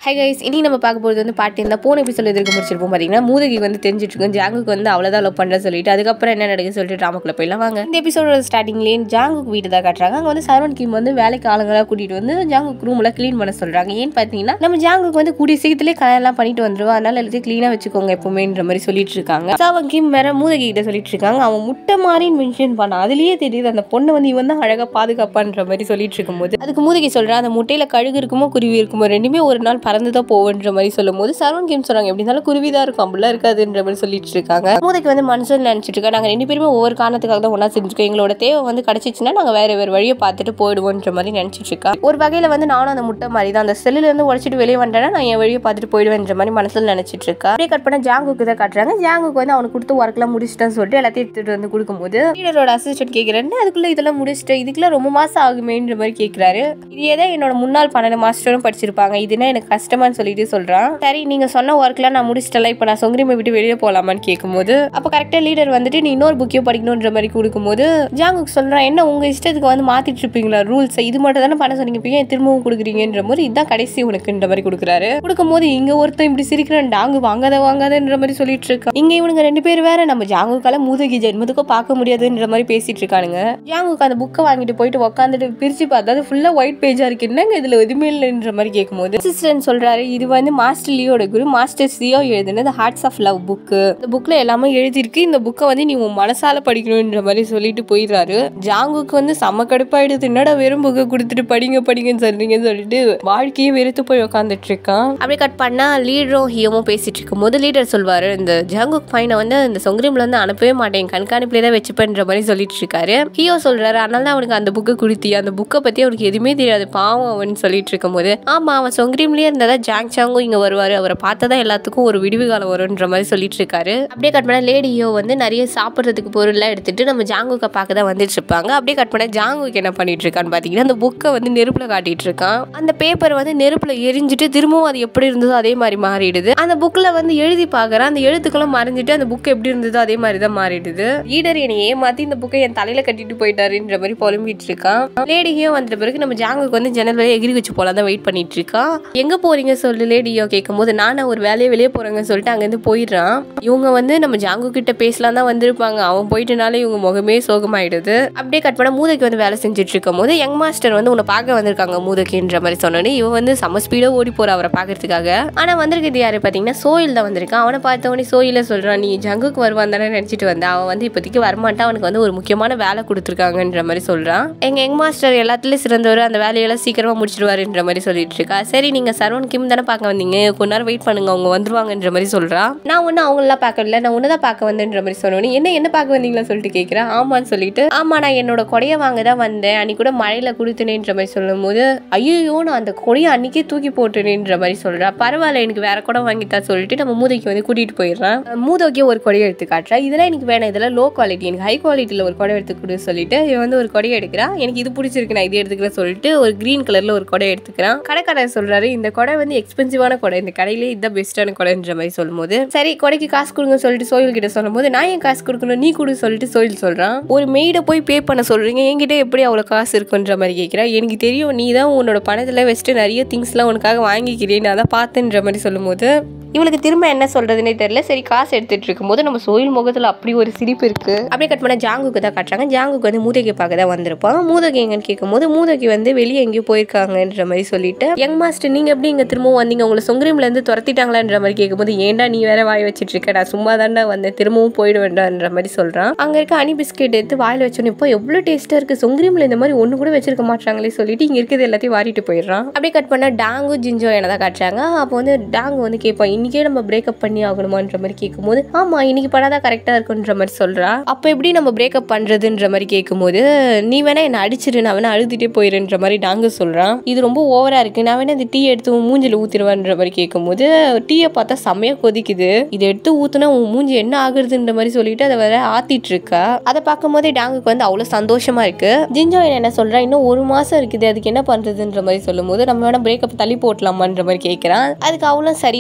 Hi guys, இன்னைக்கு நம்ம பார்க்க போகிறது வந்து பாட்டு இந்த போன எபிசோட் எதிர்க்க முடிச்சிருப்போம். பார்த்தீங்கன்னா மூதகிக்கு வந்து தெரிஞ்சிட்டு இருக்கும் ஜாங்குக்கு வந்து அவ்வளோதான் லவ் பண்ணுறேன்னு சொல்லிட்டு அதுக்கப்புறம் என்ன நடக்குன்னு சொல்லிட்டு ட்ராமாக்குள்ள போயிடலாம் வாங்க. இந்த எபிசோட ஸ்டார்டிங்லேயே ஜாங்குக்கு வீட்டு தான் காட்டுறாங்க. அங்கே வந்து சரவண் கிம் வந்து வேலைக்கு ஆளுங்களாக கூட்டிகிட்டு வந்து ஜாங்குக்கு ரூமில் க்ளீன் பண்ண சொல்கிறாங்க. ஏன்னு பார்த்தீங்கன்னா நம்ம ஜாங்குக்கு வந்து கூடிய சீக்கிரத்திலே கல்யாணம் பண்ணிட்டு வந்துடுவோம், அதனால எல்லாத்தையும் க்ளீனாக வச்சுக்கோங்க எப்பவுமேன்ற மாதிரி சொல்லிட்டு இருக்காங்க. சரவண் கிம் வேற மூதகி கிட்ட சொல்லிட்டு இருக்காங்க. அவன் முட்டை மாதிரின்னு மென்ஷன் பண்ணான், அதுலேயே தெரியுது அந்த பொண்ணை வந்து இவன் தான் அழகாக பாதுகாப்பான்ற மாதிரி சொல்லிட்டு இருக்கும்போது அதுக்கு மூதகி சொல்கிறான், அந்த முட்டையில் கழுகு இருக்குமோ குருவி இருக்குமோ ரெண்டுமே ஒரு நாள் பறந்து தான் போவேன்ற மாதிரி சொல்லும் போது சரவண் கிம் சொல்றாங்க, எப்படி இருந்தாலும் குருவிதான் இருக்கும், அப்படிலாம் இருக்காதுன்ற மாதிரி சொல்லிட்டு இருக்காங்க. மூதைக்கு வந்து மனசுல நினைச்சிட்டு இருக்கா, நாங்க ரெண்டு பேருமே ஒவ்வொரு காரணத்துக்காக தான் ஒன்னா செஞ்சுருக்கோம், எங்களோட தேவை வந்து கிடைச்சிச்சுன்னா நாங்க வேற வேற வழியை பார்த்துட்டு போயிடுவோன்ற மாதிரி நினைச்சிட்டு இருக்கா. ஒரு வகையில வந்து நானும் அந்த முட்டை மாதிரி தான், அந்த செல்லுல இருந்து உடச்சிட்டு வெளியே வந்தேன்னா நான் என் வழியை பார்த்துட்டு போயிடுவேன்ற மாதிரி மனசுல நினைச்சிட்டு இருக்கா. அப்படியே கட் பண்ண ஜாங்குக்கு தான் காட்டுறாங்க. ஜாங்குக்கு வந்து அவனுக்கு கொடுத்து ஒர்க் எல்லாம் முடிச்சுட்டான்னு சொல்லிட்டு எல்லாத்தையும் எடுத்துட்டு வந்து கொடுக்கும்போது லீடரோட அசிஸ்டன்ட் கேட்கிறேன், அதுக்குள்ள இதெல்லாம் முடிச்சுட்டு இதுக்குள்ள ரொம்ப மாசம் ஆகுமேன்ற மாதிரி கேட்கிறாரு. இது ஏதோ என்னோட முன்னாள் 12 மாஸ்டரும் படிச்சிருப்பாங்க, இதுனா எனக்கு கஷ்டமான்னு சொல்லிட்டு சொல்றான். சரி நீங்க சொன்ன ஒர்க்லாம் நான் முடிச்சிட்டல, இப்போ நான் சொங்கரிமை விட்டு வெளியே போகலாமான்னு கேட்கும்போது அப்போ கரெக்டா லீடர் வந்துட்டு நீ இன்னொரு புக்கையும் படிக்கணுன்ற மாதிரி கொடுக்கும்போது ஜாங்குக்கு சொல்றான், என்ன உங்க இஷ்டத்துக்கு வந்து மாத்திட்டு இருப்பீங்களா ரூல்ஸ், இது மட்டும் தானே பண்ண சொன்னீங்க, ஏன் திரும்பவும் கொடுக்குறீங்கன்ற போது இதுதான் கடைசி உனக்குன்ற மாதிரி கொடுக்குறாரு. கொடுக்கும்போது இங்க ஒருத்தன் இப்படி சிரிக்கிறான், டாங்கு வாங்காதன்ற மாதிரி சொல்லிட்டு இருக்கான். இங்க இவனுங்க ரெண்டு பேர் வேற நம்ம ஜாங்குக்கால மூதகி ஜென்மத்துக்கும் பார்க்க முடியாதுன்ற மாதிரி பேசிட்டு இருக்கானுங்க. ஜாங்குக்கு அந்த புக்கை வாங்கிட்டு போயிட்டு உட்காந்துட்டு பிரிச்சு பார்த்தா அது ஃபுல்லா ஒயிட் பேஜா இருக்கு, என்னங்க இதுல எதுவுமே இல்லைன்ற மாதிரி கேட்கும்போது அசிஸ்டன்ட் சொல்றாரு, இது வந்து மாஸ்டர் லியோட குரு மாஸ்டர் சியோ எழுதுனது ஹார்ட்ஸ் ஆஃப் லவ் புக்கு, இந்த புக்ல எல்லாமே எழுதிருக்கு, இந்த புக்கை வந்து நீ உன் மனசால படிக்கணும்ன்ற மாதிரி சொல்லிட்டு போயிடுறாரு. ஜாங்குக்கு வந்து செம்ம கடுப்பாயிடுது, என்னடா வெறும் புக்கை கொடுத்துட்டு படிங்கன்னு சொல்றீங்கன்னு சொல்லிட்டு வாழ்க்கையே வெறுத்து போய் உட்காந்துட்டு இருக்கான். அப்படியே கட் பண்ணா லீடரும் ஹியோமும் பேசிட்டு இருக்கும் போது லீடர் சொல்வாரு, இந்த ஜாங்குக் பையனை வந்து இந்த சொங்கரீம்ல இருந்து அனுப்பவே மாட்டேன், கண்காணிப்புல தான் வச்சுப்பேன்ற மாதிரி சொல்லிட்டு இருக்காரு. ஹியோ சொல்றாரு, அதனால தான் அவனுக்கு அந்த புக்கை கொடுத்தி, அந்த புக்கை பத்தி அவனுக்கு எதுவுமே தெரியாது பாவம் அவன் சொல்லிட்டு இருக்கும் போது ஆமா அவன் சொங்கரீம்லயே இருந்தா ஜாங் சாங்கும் இங்க வருவாரு, அவரை பார்த்ததான் எல்லாத்துக்கும் ஒரு விடிவு காலம் வரும்ன்ற மாதிரி சொல்லிட்டு இருக்காரு. அப்படியே கட் பண்ண லேடியோ வந்து நிறைய சாப்பிட்றதுக்கு பொருள்லாம் எடுத்துட்டு நம்ம ஜாங்குக்கை பார்க்க தான் வந்துட்டு இருப்பாங்க. அப்படியே கட் பண்ண ஜாங்குக்கு என்ன பண்ணிட்டு இருக்கான்னு பாத்தீங்கன்னா அந்த புக்கை வந்து நெருப்புல காட்டிட்டு இருக்கான். அந்த பேப்பர் வந்து நெருப்புல எரிஞ்சிட்டு திரும்பவும் அது எப்படி இருந்ததோ அதே மாதிரி மாறிடுது. அந்த புக்ல வந்து எழுதி பாக்குறான், அந்த எழுத்துக்களும் மறைஞ்சிட்டு அந்த புக் எப்படி இருந்ததோ அதே மாதிரி தான் மாறிடுது. லீடர் என்னை ஏமாத்தி இந்த புக்கை என் தலையில கட்டிட்டு போயிட்டாருன்ற மாதிரி புலம்பிட்டு இருக்கான். லேடியோ வந்த பிறகு நம்ம ஜாங்குக்கு வந்து ஜன்னல் வழியா எகிரி வச்சு போலாம் தான் வெயிட் பண்ணிட்டு இருக்கான். எங்க போறீங்க சொல்லு லேடியோ கேட்கும் போது நானும் ஒரு வேலையை வெளியே போறேங்கன்னு சொல்லிட்டு அங்கிருந்து போயிடுறான். இவங்க வந்து நம்ம ஜாங்கு கிட்ட பேசலாம் தான் வந்திருப்பாங்க, அவன் போயிட்டனால இவங்க முகமே சோகமாயிடுது. அப்படியே கட் பண்ண மூதைக்கு வந்து வேலை செஞ்சுட்டு இருக்கும் போது யங் மாஸ்டர் வந்து உன்னை பார்க்க வந்திருக்காங்க மூதைக்குன்ற மாதிரி சொன்னோன்னே இவன் வந்து செம ஸ்பீடா ஓடி போற அவரை பாக்குறதுக்காக. ஆனா வந்திருக்கிறது யாரு பாத்தீங்கன்னா சோயில் தான் வந்திருக்கான். அவனை பார்த்தவனே சோயில சொல்றான், நீ ஜங்குக்கு வருவான் தானே நினைச்சிட்டு வந்த, அவன் வந்து இப்போதைக்கு வரமாட்டான், அவனுக்கு வந்து ஒரு முக்கியமான வேலை கொடுத்துருக்காங்கன்ற மாதிரி சொல்றான். எங்க யங் மாஸ்டர் எல்லாத்துலயும் சிறந்தவர், அந்த வேலையெல்லாம் சீக்கிரமா முடிச்சிருவாருன்ற மாதிரி சொல்லிட்டு இருக்கா. சரி நீங்க சரவண் கிம் தானே பார்க்க வந்தீங்க, கொஞ்ச நேரம் வெயிட் பண்ணுங்க அவங்க வந்துருவாங்கன்ற மாதிரி சொல்றா. நான் ஒன்னும் அவங்களெல்லாம் பார்க்கல, நான் உன்னதான் பார்க்க வந்தேன்ற மாதிரி சொன்னோன்னே என்ன பார்க்க வந்தீங்களா சொல்லிட்டு கேட்கிறேன். ஆமான்னு சொல்லிட்டு ஆமா நான் என்னோட கொடையை வாங்க தான் வந்தேன், அன்னைக்கு கூட மழையில கொடுத்துனேன்ற மாதிரி சொல்லும் போது ஐயோ நான் அந்த கொடையை அன்னைக்கே தூக்கி போட்டுனேன்ற மாதிரி சொல்றா. பரவாயில்ல எனக்கு வேற கூட வாங்கிட்டா சொல்லிட்டு நம்ம மூதைக்கு வந்து கூட்டிட்டு போயிடுறான். மூதைக்கு ஒரு கொடையை எடுத்து காட்டுறா, இதெல்லாம் எனக்கு வேணாம், இதெல்லாம் லோ குவாலிட்டி, எனக்கு ஹை குவாலிட்டியில ஒரு கொடை எடுத்து கொடு சொல்லிட்டு இவன் வந்து ஒரு கொடையை எடுக்கிறான். எனக்கு இது பிடிச்சிருக்கு நான் இது எடுத்துக்கிறேன் சொல்லிட்டு ஒரு கிரீன் கலர்ல ஒரு கொடை எடுத்துக்கிறான். கடை சொல்றாரு, இந்த கொடை வந்து எக்ஸ்பென்சிவான கொடை, இந்த கடையிலே இதுதான் பெஸ்டான கொடைன்ற மாதிரி சொல்லும்போது சரி கொடைக்கு காசு கொடுங்க சொல்லிட்டு சோயில் கிட்ட சொல்லும் போது நான் ஏன் காசு கொடுக்கணும் நீ கொடு சொல்லிட்டு சோயில் சொல்றான். ஒரு மெய்டை போய் பே பண்ண சொல்றீங்க, என்கிட்ட எப்படி அவ்வளவு காசு இருக்குன்ற மாதிரி கேட்கிறா. எனக்கு தெரியும் நீ தான் உன்னோட பணத்துல வச்சுட்டு நிறைய திங்ஸ் எல்லாம் உனக்காக வாங்கிக்கிறேன் நான் தான் பார்த்தேன்ற மாதிரி சொல்லும் போது இவளுக்கு திரும்ப என்ன சொல்றதுன்னே தெரியல. சரி காசு எடுத்துட்டு இருக்கும் போது நம்ம சோயில் முகத்துல அப்படி ஒரு சிரிப்பு இருக்கு. அப்படியே கட் பண்ண ஜாங்குக்கு தான் காட்டுறாங்க. ஜாங்குக்கு வந்து மூதகை பார்க்க தான் வந்திருப்பான். மூதகை எங்கன்னு கேட்கும் போது மூதகை வந்து வெளியே எங்கேயோ போயிருக்காங்கன்ற மாதிரி சொல்லிட்டு யங் மாஸ்டர் நீங்க எப்படி இங்க திரும்பவும் வந்தீங்க, உங்களை சொங்கரீம்ல இருந்து துரத்திட்டாங்களான்ற மாதிரி கேட்கும்போது ஏன்டா நீ வேற வாய் வச்சிட்டு இருக்க, நான் சும்மா தாண்டா வந்தேன் திரும்பவும் போயிட வேண்டாம்ன்ற மாதிரி சொல்றான். அங்க இருக்க ஹனி பிஸ்கெட் எடுத்து வாயில வச்சோன்னு இப்போ எவ்வளவு டேஸ்டா இருக்கு, சொங்கரீம்ல இந்த மாதிரி ஒண்ணு கூட வச்சிருக்க மாட்டாங்களே சொல்லிட்டு இங்க இருக்கிறது எல்லாத்தையும் வாரிட்டு போயிடுறான். அப்படியே கட் பண்ண டாங்கு ஜிஞ்சோ என்னதான் காட்டுறாங்க. அப்போ வந்து டாங்கு வந்து கேட்பான், இன்னைக்கே நம்ம பிரேக்கப் பண்ணி ஆகணுமான்ற மாதிரி கேட்கும்போது ஆமா இன்னைக்கு பண்ணாதான் கரெக்டா இருக்குன்ற மாதிரி சொல்றா. அப்ப எப்படி நம்ம பிரேக்கப் பண்றதுன்ற மாதிரி கேட்கும்போது நீ வேணா என்ன அடிச்சிரு, நான் வேணா அழுதுட்டே போயிருன்ற மாதிரி டாங்கு சொல்றான். இது ரொம்ப ஓவரா இருக்கு, நான் வேணா இந்த டீ எடுத்து மூஞ்சில ஊத்திடுவான்ற மாதிரி கேட்கும்போது டீயை பார்த்தா செம்மையா கொதிக்குது, இதை எடுத்து ஊத்துனா உன் மூஞ்சி என்ன ஆகுறதுன்ற மாதிரி சொல்லிட்டு அதை வேற ஆத்திட்டு இருக்கா. அதை பார்க்கும் போதே டாங்குக்கு வந்து அவ்வளவு சந்தோஷமா இருக்கு. ஜிஞ்சோ என்ன சொல்றா, இன்னும் 1 மாசம் இருக்குது அதுக்கு என்ன பண்றதுன்ற மாதிரி சொல்லும் போது நம்ம வேணா பிரேக்கப் தள்ளி போட்டலாமான்ற மாதிரி கேட்கிறான். அதுக்கு அவளும் சரி சொல்லிடுறா.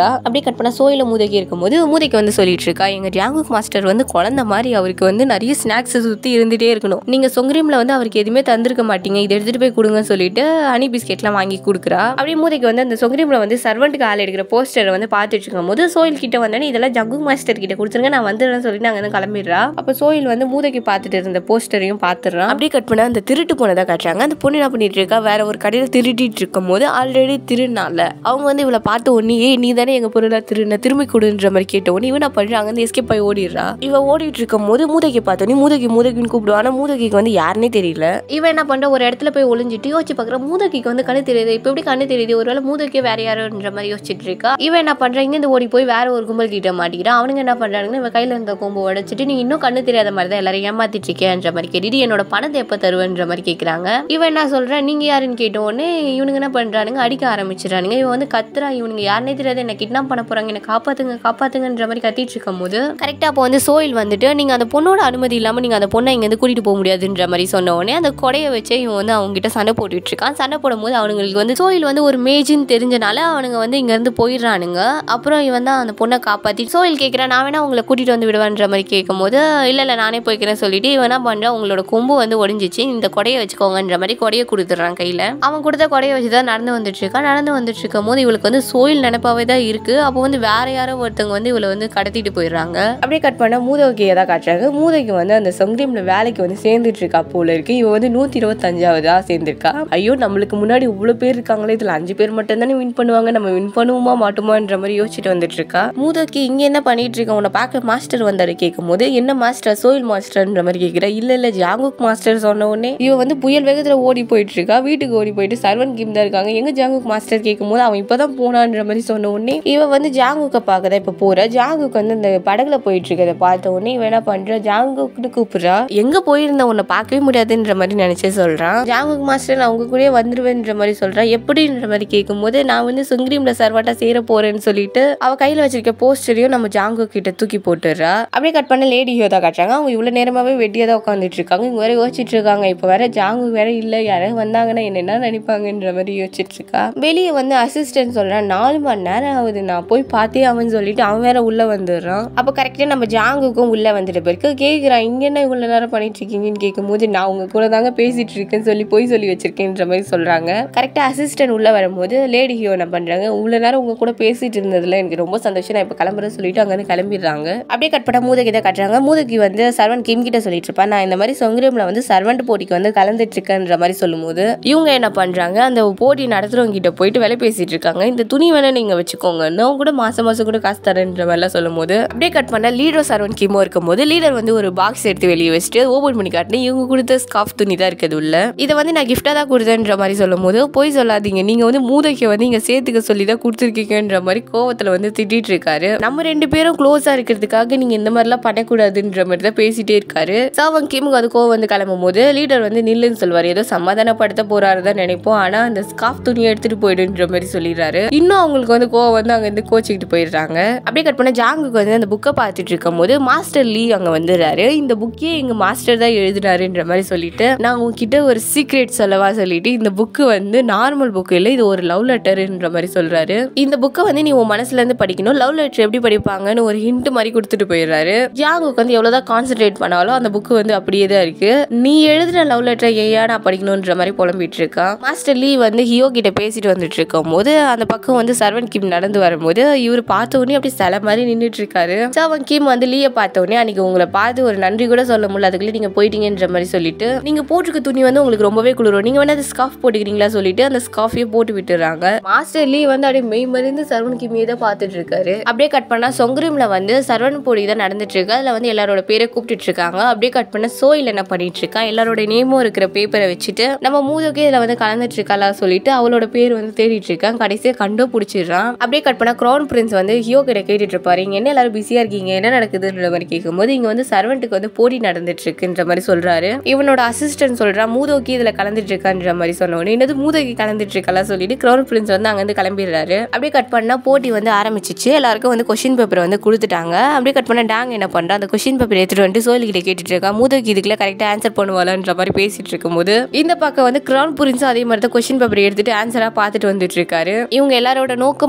அப்படியே கட் பண்ண சோயில மூதகி இருக்கும்போது மூதகி வந்து சொல்லிட்டு இருக்கா, எங்க ஜாங்குக் மாஸ்டர் வந்து குழந்தை மாதிரி அவருக்கு வந்து நிறைய ஸ்நாக்ஸ் சுத்தி இருந்துட்டே இருக்கணும், நீங்க சொங்கரீம்ல வந்து அவருக்கு எதுவுமே தந்திருக்க மாட்டீங்க, இதை எடுத்துட்டு போய் கொடுங்க சொல்லிட்டு ஹனி பிஸ்கெட்லாம் வாங்கி கொடுக்குறா. அப்படியே மூதகி வந்து அந்த சொங்கரீம்ல வந்து சர்வெண்ட்டுக்கு ஆள் எடுக்கிற போஸ்டரை வந்து பார்த்துட்டு இருக்கும் போது சோயில் கிட்ட வந்தோடனே இதெல்லாம் ஜாங்குக் மாஸ்டர் கிட்ட கொடுத்துருங்க, நான் வந்துடுறேன்னு சொல்லிட்டு அங்கே கிளம்பிடுறா. அப்போ சோயில் வந்து மூதகி பார்த்துட்டு இருந்த போஸ்டரையும் பார்த்துடுறான். அப்படியே கட் பண்ண அந்த திருட்டு போனதை காட்டுறாங்க. அந்த பொண்ணு என்ன பண்ணிட்டு இருக்கா, வேற ஒரு கடையில் திருட்டிட்டு இருக்கும் போது ஆல்ரெடி திருநாள் அவங்க வந்து இவளை பார்த்த உடனே நீ தானே எங்க பொருளா திரும்பி கொடுன்ற மாதிரி கேட்ட உடனே இவன் என்ன பண்றாங்க, அந்த எஸ்கேப் ஆகி ஓடிடுறா. இவ ஓடிட்டு இருக்கும் போது மூதகி பார்த்தோன்னே மூதகின்னு கூப்பிடுவா. ஆனா மூதகிக்கு வந்து யாருன்னே தெரியல. இவன் என்ன பண்ற, ஒரு இடத்துல போய் ஒளிஞ்சிட்டு யோசிச்சு பாக்குற, மூதகிக்கு வந்து கண்ணு தெரியுது, இப்ப எப்படி கண்ணு தெரியுது, ஒருவேளை மூதகியே வேற யாரோன்ற மாதிரி யோசிச்சுட்டு இருக்கா. இவன் என்ன பண்றா, இங்க இருந்து ஓடி போய் வேற ஒரு கும்பல் கிட்ட மாட்டிக்கிறான். அவனுங்க என்ன பண்றாங்கன்னா இவன் கையில இருந்த கொம்பு உடைச்சிட்டு நீ இன்னும் கண்ணு தெரியாத மாதிரி தான் எல்லாரும் ஏமாத்திட்டு இருக்கேன்ற மாதிரி கேட்டுட்டு என்னோட பணத்தை எப்ப தருவேன்ற மாதிரி கேட்கறாங்க. இவன் என்ன சொல்றான், நீங்க யாருன்னு கேட்ட உடனே இவனுங்க என்ன பண்றானுங்க, அடிக்க ஆரம்பிச்சிடறானுங்க. இவன் வந்து கத்துறா, இவனுங்க யாருனே தெரியாது, என்ன கிட்னாப் பண்ண போறாங்க, என்ன காப்பாத்துங்கன்ற மாதிரி கத்திட்டு இருக்கும் போது கரெக்டா அப்போ வந்து சோயில் வந்துட்டு நீங்க அந்த பொண்ணோட அனுமதி இல்லாம நீங்க அந்த பொண்ணை இங்க இருந்து கூட்டிட்டு போக முடியாதுன்ற மாதிரி சொன்ன உடனே அந்த கொடையை வச்சு இவன் வந்து அவங்க கிட்ட சண்டை போட்டுட்டு இருக்கான். சண்டை போடும்போது அவனுங்களுக்கு வந்து சோயில் வந்து ஒரு மேஜின்னு தெரிஞ்சனால அவனுங்க வந்து இங்க இருந்து போயிடுறானுங்க. அப்புறம் இவன் தான் அந்த பொண்ணை காப்பாத்தி சோயில் கேட்கிறான், நான் வேணா உங்களை கூட்டிட்டு வந்து விடுவான்ற மாதிரி கேட்கும் போது இல்ல நானே போய்க்கிறேன் சொல்லிட்டு இவன் என்ன பண்றான், உங்களோட கொம்பு வந்து ஒடிஞ்சிச்சு, இந்த கொடையை வச்சுக்கோங்கன்ற மாதிரி கொடையை கொடுத்துறான் கையில. அவன் கொடுத்த கொடையை வச்சுதான் நடந்து வந்துட்டு இருக்கும் போது இவளுக்கு வந்து சோயில் நினைப்பாவே தான் இருக்கு. அப்போ வந்து வேற யாரோ ஒருத்தவங்க வந்து இவளை வந்து கடத்திட்டு போயிடுறாங்க. அப்படியே கட் பண்ண மூதகியை தான் காட்டுறாங்க. மூதகி வந்து அந்த சொங்கரீம்ல வேலைக்கு வந்து சேர்ந்துட்டு இருக்கா போல இருக்கு. இவ வந்து 125ஆவதா சேர்ந்திருக்கா. ஐயோ நம்மளுக்கு முன்னாடி இவ்வளவு பேர் இருக்காங்களே, இதுல 5 பேர் மட்டும் தானே வின் பண்ணுவாங்க, நம்ம வின் பண்ணுவோமா மாட்டோமான்ற மாதிரி யோசிச்சுட்டு வந்துட்டு இருக்கா. மூதகி இங்க என்ன பண்ணிட்டு இருக்க, உன்னை பார்க்க மாஸ்டர் வந்தாரு கேட்கும் போது என்ன மாஸ்டர், சோயில் மாஸ்டர்ன்ற மாதிரி கேட்கிறா. இல்ல ஜாங்குக் மாஸ்டர் சொன்ன உடனே இவ வந்து புயல் வேகத்துல ஓடி போயிட்டு இருக்கா. வீட்டுக்கு ஓடி போயிட்டு சர்வன் கிம் தான் இருக்காங்க, எங்க ஜாங்குக் மாஸ்டர் கேட்கும் போது அவன் இப்பதான் போனான்ற மாதிரி சொன்ன உடனே இவ வந்து ஜாங்குக்க பார்க்கதான் இப்ப போற. ஜாங்குக்கு வந்து இந்த படகுல போயிட்டு இருக்கதை பார்த்த உடனே இவ என்ன பண்ற, ஜாங்குக்கு கூப்பிடுறா. எங்க போயிருந்த உன்னை பார்க்கவே முடியாதுன்ற மாதிரி நினைச்சே சொல்றான். ஜாங்குக் மாஸ்டர் அவங்க கூட வந்துருவேன்ற மாதிரி சொல்றா. எப்படின்ற மாதிரி கேட்கும் போது நான் வந்து சுங்கிரீம்ல சர்வாட்டா சேர போறேன்னு சொல்லிட்டு அவ கையில வச்சிருக்க போஸ்டரையும் நம்ம ஜாங்குக் கிட்ட தூக்கி போட்டுறா. அப்படியே கட் பண்ண லேடி ஹியோ தான் காட்டுறாங்க. அவங்க இவ்வளவு நேரமாவே வெட்டியா தான் உட்காந்துட்டு இருக்காங்க. இங்க வேற யோசிச்சுட்டு இருக்காங்க, இப்ப வேற ஜாங்குக் வேற இல்ல, யாராவது வந்தாங்கன்னா என்ன நினைப்பாங்கன்ற மாதிரி யோசிச்சுட்டு இருக்கா. வெளியே வந்து அசிஸ்டன்ட் சொல்றான், 4 மணி நேரம் ஆகுது, நான் போய் பார்த்தே அவன் சொல்லிட்டு அவன் வேற உள்ள வந்துடுறான். அப்ப கரெக்டா நம்ம ஜாங்குக்கும் உள்ள வந்துட்டு பிறகு கேட்கிறான், இங்க என்ன இவ்வளவு நேரம் பண்ணிட்டு இருக்கீங்கன்னு கேட்கும் போது நான் உங்க கூட தாங்க பேசிட்டு இருக்கேன்னு சொல்லி வச்சிருக்கேன்ற மாதிரி சொல்றாங்க. கரெக்டா அசிஸ்டன்ட் உள்ள வரும்போது லேடி ஹியோ என்ன பண்றாங்க, இவ்வளவு நேரம் உங்க கூட பேசிட்டு இருந்ததுல எனக்கு ரொம்ப சந்தோஷம், நான் இப்ப கிளம்புறேன்னு சொல்லிட்டு அங்க இருந்து கிளம்பிடுறாங்க. அப்படியே கட் பண்ண மூதகி தான் காட்டுறாங்க. மூதகி வந்து சர்வன் கிம் கிட்ட சொல்லிட்டு இருப்பான், நான் இந்த மாதிரி சொங்கரீம்ல வந்து சர்வன்ட் போட்டிக்கு வந்து கலந்துட்டு இருக்கேன்ற மாதிரி சொல்லும் போது இவங்க என்ன பண்றாங்க, அந்த போட்டி நடத்துறவங்க கிட்ட போயிட்டு வேலை பேசிட்டு இருக்காங்க. இந்த துணி வேணா நீங்க வச்சுக்கோங்க, நான் கூட மாசம் கூட காசு தரேன்ற மாதிரிலாம் சொல்லும் போது அப்படியே கட் பண்ண லீடர் சர்வன் கிமோ இருக்கும் போது லீடர் வந்து ஒரு பாக்ஸ் எடுத்து வெளியே வச்சுட்டு ஓபன் பண்ணி காட்டினேன், இவங்க கொடுத்த ஸ்கார்ஃப் துணி தான் இருக்குது உள்ள, இதை வந்து நான் கிஃப்டா தான் கொடுத்தேன்ற மாதிரி சொல்லும் போது போய் சொல்லாதீங்க, நீங்க வந்து மூதகியை வந்து இங்க சேர்த்துக்க சொல்லி தான் கொடுத்துருக்கீங்கன்ற மாதிரி கோவத்துல வந்து திட்டிட்டு இருக்காரு. நம்ம 2 பேரும் க்ளோஸா இருக்கிறதுக்காக நீங்க இந்த மாதிரிலாம் பண்ணக்கூடாதுன்ற மாதிரி தான் பேசிட்டே இருக்காரு. சர்வன் கிமுக்கு அது கோவம் வந்து கிளம்பும் போது லீடர் வந்து நில்லுன்னு சொல்வாரு, ஏதோ சமாதானப்படுத்த போறாரு தான் நினைப்போம், ஆனா அந்த ஸ்கார்ஃப் துணியை எடுத்துட்டு போயிடுன்ற மாதிரி சொல்லிடுறாரு. இன்னும் அவங்களுக்கு வந்து கோவம் வந்து அங்க இருந்து கோச்சிக்கிட்டு போயிடுறாங்க. அப்படியே கட் பண்ண ஜாங்குக்கு வந்து அந்த புக்கை பார்த்துட்டு இருக்கும் போது மாஸ்டர் லீ அங்க வந்துடுறாரு. இந்த புக்கே எங்க மாஸ்டர் தான் எழுதினாருன்ற மாதிரி சொல்லிட்டு நான் உங்ககிட்ட ஒரு சீக்ரெட் சொல்லவா சொல்லிட்டு இந்த புக்கு வந்து நார்மல் புக் இல்ல, இது ஒரு லவ் லெட்டர்ன்ற மாதிரி சொல்றாரு. இந்த புக்கை வந்து நீ உன் மனசுல இருந்து படிக்கணும், லவ் லெட்டர் எப்படி படிப்பாங்கன்னு ஒரு ஹிண்ட் மாதிரி கொடுத்துட்டு போயிடுறாரு. ஜாங்குக்கு வந்து எவ்வளவுதான் கான்சென்ட்ரேட் பண்ணாலும் அந்த புக்கு வந்து அப்படியே தான் இருக்கு. நீ எழுதின லவ் லெட்டரை ஏன் நான் படிக்கணும்ன்ற மாதிரி புலம்பிட்டு இருக்கா. மாஸ்டர் லீ வந்து ஹியோ கிட்ட பேசிட்டு வந்துட்டு இருக்கும் போது அந்த பக்கம் வந்து சர்வன் கிம் நடந்து வரும்போது இவர் பார்த்த உடனே அப்படி சில மாதிரி நின்றுட்டு இருக்காரு. சர்வன் கிம் வந்து லீய பார்த்த உடனே அன்னைக்கு உங்களை பார்த்து ஒரு நன்றி கூட சொல்ல முடியல, அதுக்குள்ள நீங்க போயிட்டீங்கன்ற மாதிரி சொல்லிட்டு நீங்க போட்டிருக்க துணி வந்து உங்களுக்கு ரொம்பவே குளிரும், நீங்க வேணா ஸ்கார்ஃப் போட்டுக்கிறீங்களா சொல்லிட்டு அந்த ஸ்கார்ஃபையே போட்டு விட்டுறாங்க. மாஸ்டர் லீ வந்து அப்படியே மெய் மருந்து சர்வன் கிம்மியே தான் பார்த்துட்டு இருக்காரு. அப்படியே கட் பண்ணா சொங்கரீம்ல வந்து சர்வன் போடி தான் நடந்துட்டு இருக்கு. அதுல வந்து எல்லாரோட பேரை கூப்பிட்டு இருக்காங்க. அப்படியே கட் பண்ண சோயில் என்ன பண்ணிட்டு இருக்கா, எல்லாரோட நேமும் இருக்கிற பேப்பரை வச்சுட்டு நம்ம மூதகே இதுல வந்து கலந்துட்டு இருக்காளா சொல்லிட்டு அவளோட பேர் வந்து தேடிட்டு இருக்கான். கடைசியா கண்டுபிடிச்சிடுறான். அப்படியே கட் பண்ணா கிரௌன் பிரின்ஸ் வந்து ஹியோ கிட்ட கேட்டுட்டு இருப்பாரு, இங்க என்ன எல்லாரும் பிஸியா இருக்கீங்க, என்ன நடக்குதுன்ற மாதிரி கேட்கும்போது இங்க வந்து சர்வெண்ட்டுக்கு வந்து போட்டி நடந்துட்டு இருக்குன்ற மாதிரி சொல்றாரு. இவனோட அசிஸ்டன்ட் சொல்றா மூதகி இதுல கலந்துட்டு இருக்கான்ற மாதிரி சொன்னோன்னு என்னது மூதகி கலந்துட்டு இருக்கலாம் சொல்லிட்டு கிரௌன் பிரின்ஸ் வந்து அங்க இருந்து கிளம்பிடுறாரு. அப்படியே கட் பண்ணா போட்டி வந்து ஆரம்பிச்சிச்சு. எல்லாருக்கும் வந்து கொஸ்டின் பேப்பர் வந்து கொடுத்துட்டாங்க. அப்படியே கட் பண்ண டாங் என்ன பண்றா, அந்த கொஸ்டின் பேப்பர் எடுத்துட்டு வந்து சோயில் கிட்ட கேட்டுட்டு இருக்கா, மூதகி இதுக்குள்ள கரெக்டா ஆன்சர் பண்ணுவாளான்ற மாதிரி பேசிட்டு இருக்கும்போது இந்த பக்கம் வந்து கிரௌன் பிரின்ஸும் அதே மாதிரி தான் கொஸ்டின் பேப்பர் எடுத்துட்டு ஆன்சரா பார்த்துட்டு வந்துட்டு இருக்காரு. இவங்க எல்லாரோட நோக்கமும் ஒன்னா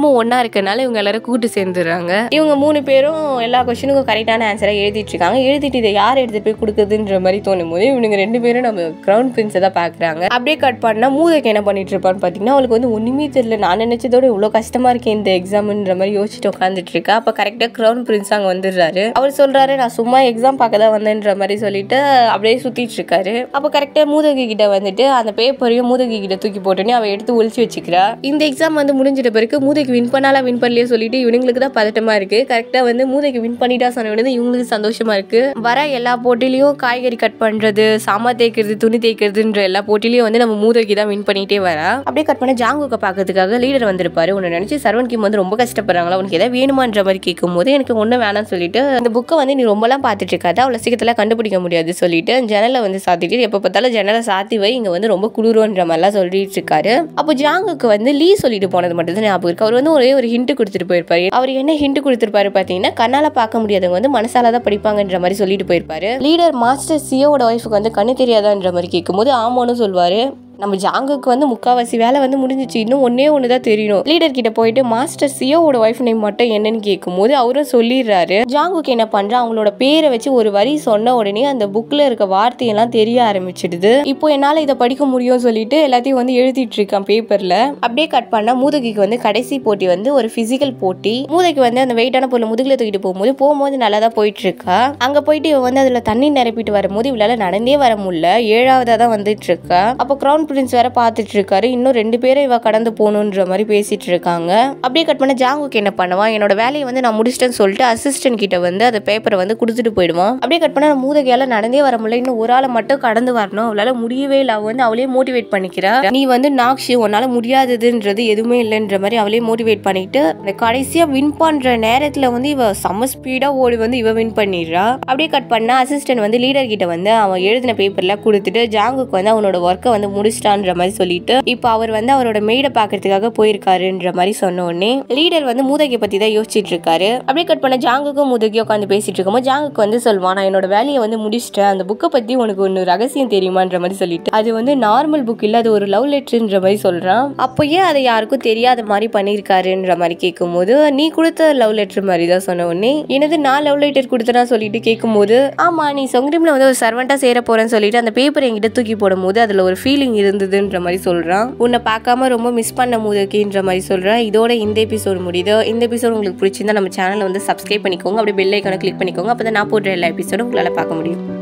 இருக்கனால இவங்க எல்லாரும் கூட்டு சேர்ந்துடுறாங்க. இவங்க 3 பேரும் எல்லா கொஸ்டினுக்கும் கரெக்டான ஆன்சரா எழுதிட்டு இருக்காங்க. எழுதிட்டு இதை யார் எடுத்து போய் கொடுக்குதுன்ற மாதிரி தோணும் போது இவங்க 2 பேரும் நம்ம கிரவுன் பிரின்ஸை தான் பாக்குறாங்க. அப்படியே கட் பண்ணா மூதேவி என்ன பண்ணிட்டு இருப்பான்னு பாத்தீங்கன்னா அவளுக்கு வந்து ஒண்ணுமே தெரியல. நான் நினைச்சதோட இவ்வளவு கஷ்டமா இருக்கேன் இந்த எக்ஸாம்ன்ற மாதிரி யோசிச்சுட்டு உட்காந்துட்டு இருக்கா. அப்ப கரெக்டா கிரவுன் பிரின்ஸ் அங்க வந்துடுறாரு. அவர் சொல்றாரு நான் சும்மா எக்ஸாம் பார்க்க தான் வந்தேன்ற மாதிரி சொல்லிட்டு அப்படியே சுத்திட்டு இருக்காரு. அப்ப கரெக்டா மூதேவி கிட்ட வந்துட்டு அந்த பேப்பரையும் மூதேவி கிட்ட தூக்கி போட்டோன்னே அவ எடுத்து ஒளிச்சு வச்சுக்கிறா. இந்த எக்ஸாம் வந்து முடிஞ்சிட்ட பிறகு மூதேவி வின் பண்ணாலா வின் பண்ணலையே சொல்லிட்டு இவங்களுக்கு தான் பதட்டமா இருக்கு. கரெக்டா வந்து மூதேவி வின் பண்ணிட்டா சொன்ன உடனே இவங்களுக்கு சந்தோஷமா இருக்கு. வர எல்லா போட்டிலையும் காய்கறி கட் பண்றது, சாமா தேய்க்கிறது, துணி தேய்க்கிறதுன்ற எல்லா போட்டிலையும் வந்து நம்ம மூதேவி தான் வின் பண்ணிட்டே வரா. அப்படியே கட் பண்ண ஜாங்குக்க பாக்கிறதுக்காக லீடர் வந்திருப்பாரு. உன்னை நினைச்சு சரவண் கிம் வந்து ரொம்ப கஷ்டப்படுறாங்களா, உனக்கு ஏதாவது வேணுமான்ற மாதிரி கேட்கும் போது எனக்கு ஒன்றும் வேணாம்னு சொல்லிட்டு இந்த புக்கை வந்து நீ ரொம்பலாம் பார்த்துட்டு இருக்காது, அவ்வளோ சீக்கிரத்தில் கண்டுபிடிக்க முடியாது சொல்லிட்டு ஜன்னலை வந்து சாத்திட்டு எப்போ பார்த்தாலும் ஜன்னலை சாத்தி வை, இங்கே வந்து ரொம்ப குளிரோன்ற மாதிரிலாம் சொல்லிட்டு இருக்காரு. அப்போ ஜாங்குக்கு வந்து லீ சொல்லிட்டு போனது மட்டும் தான் ஞாபகம் இருக்கு. அவர் வந்து ஒரே ஒரு ஹிண்ட் கொடுத்துட்டு போயிருப்பாரு. அவர் என்ன ஹிண்ட் கொடுத்துருப்பாரு பார்த்தீங்கன்னா கண்ணால பார்க்க முடியாதவங்க வந்து மனசால தான் படிப்பாங்கன்ற மாதிரி சொல்லிட்டு போயிருப்பாரு. லீடர் மாஸ்டர் சியோட ஒய்ஃபுக்கு வந்து கண்ணு தெரியாதான்ற மாதிரி கேட்கும்போது ஆமான்னு சொல்வாரு. நம்ம ஜாங்குக்கு வந்து முக்காவாசி வேலை வந்து முடிஞ்சிச்சு, இன்னும் ஒன்று தான் தெரியணும். லீடர் கிட்ட போயிட்டு மாஸ்டர் சியோட ஒய்ஃப் நேம் மட்டும் என்னன்னு கேட்கும் போது அவரும் சொல்லிடுறாரு. ஜாங்குக்கு என்ன பண்றா, அவங்களோட பேரை வச்சு ஒரு வரி சொன்ன உடனே அந்த புக்ல இருக்க வார்த்தையெல்லாம் தெரிய ஆரம்பிச்சிடுது. இப்போ என்னால இதை படிக்க முடியும் சொல்லிட்டு எல்லாத்தையும் வந்து எழுதிட்டு இருக்கான் பேப்பர்ல. அப்படியே கட் பண்ணா மூதகிக்கு வந்து கடைசி போட்டி வந்து ஒரு பிசிக்கல் போட்டி. மூதகி வந்து அந்த வெயிட்டான பொருள் முதுகுல தூக்கிட்டு போகும்போது நல்லா தான் போயிட்டு இருக்கா. அங்க போயிட்டு இவ வந்து அதுல தண்ணி நிரப்பிட்டு வரும்போது இவளால நடந்தே வர முடியல. 7ஆவதா தான் வந்துட்டு இருக்கா. அப்போ கிரவுன் பிரின்ஸ் வேற பாத்துட்டு இருக்காரு. இன்னும் 2 பேரும் இவ கடந்து போகணுன்ற மாதிரி பேசிட்டு இருக்காங்க. அப்படியே கட் பண்ண ஜாங்குக்கு என்ன பண்ணுவான், என்னோட வேலையை வந்து நான் முடிச்சிட்டேன்னு சொல்லிட்டு அசிஸ்டன்ட் கிட்ட வந்து அந்த பேப்பரை வந்து கொடுத்துட்டு போயிடுவான். அப்படியே கட் பண்ண மூதகையால நடந்தே வர முடியல, இன்னும் ஒரு ஆளை மட்டும் கடந்து வரணும், அவளால முடியவே இல்லை. அவ வந்து அவளே மோட்டிவேட் பண்ணிக்கிறா. நீ வந்து நாக்ஷி உன்னால முடியாததுன்றது எதுவுமே இல்லைன்ற மாதிரி அவளே மோட்டிவேட் பண்ணிட்டு அந்த கடைசியா வின் பண்ற நேரத்துல வந்து இவ செம்ம ஸ்பீடா ஓடி வந்து இவ வின் பண்ணிடுறா. அப்படியே கட் பண்ண அசிஸ்டன்ட் வந்து லீடர் கிட்ட வந்து அவன் எழுதின பேப்பர்ல கொடுத்துட்டு ஜாங்குக்கு வந்து அவனோட ஒர்க்கை வந்து முடிச்சிட்டான்ற மாதிரி சொல்லிட்டு இப்போ அவர் வந்து அவரோட மெய்டை பாக்குறதுக்காக போயிருக்காருன்ற மாதிரி சொன்ன உடனே லீடர் வந்து மூதகியை பத்தி தான் யோசிச்சுட்டு இருக்காரு. அப்படியே கட் பண்ண ஜாங்குக்கும் மூதகியும் உட்காந்து பேசிட்டு இருக்கும்போது ஜாங்குக்கு வந்து சொல்வான், நான் என்னோட வேலையை வந்து முடிச்சிட்டேன், அந்த புக்கை பத்தி உனக்கு ஒன்னு ரகசியம் தெரியுமான்ற மாதிரி சொல்லிட்டு அது வந்து நார்மல் புக் இல்ல, அது ஒரு லவ் லெட்டர்ன்ற மாதிரி சொல்றான். அப்பயே அதை யாருக்கும் தெரியாத மாதிரி பண்ணிருக்காருன்ற மாதிரி கேட்கும் போது நீ கொடுத்த லவ் லெட்டர் மாதிரி தான் சொன்ன உடனே எனது நான் லவ் லெட்டர் கொடுத்தனா சொல்லிட்டு கேட்கும் போது ஆமா நீ சொங்கரீம்ல வந்து ஒரு சர்வெண்டா சேர போறேன்னு சொல்லிட்டு அந்த பேப்பர் என்கிட்ட தூக்கி போடும் போது அதுல ஒரு ஃபீலிங் இருந்ததுன்ற மாதிரி சொல்றான். உன்னை பார்க்காம ரொம்ப மிஸ் பண்ண மூதகின்ற மாதிரி சொல்றான். இதோட இந்த எபிசோட் முடியுது. இந்த எபிசோட் உங்களுக்கு பிடிச்சிருந்தா நம்ம சேனலை வந்து சப்ஸ்கிரைப் பண்ணிக்கோங்க, அப்படியே பெல் ஐக்கானை கிளிக் பண்ணிக்கோங்க. அப்பதான் நான் போடுற எல்லா எபிசோடும் உங்களால பார்க்க முடியும்.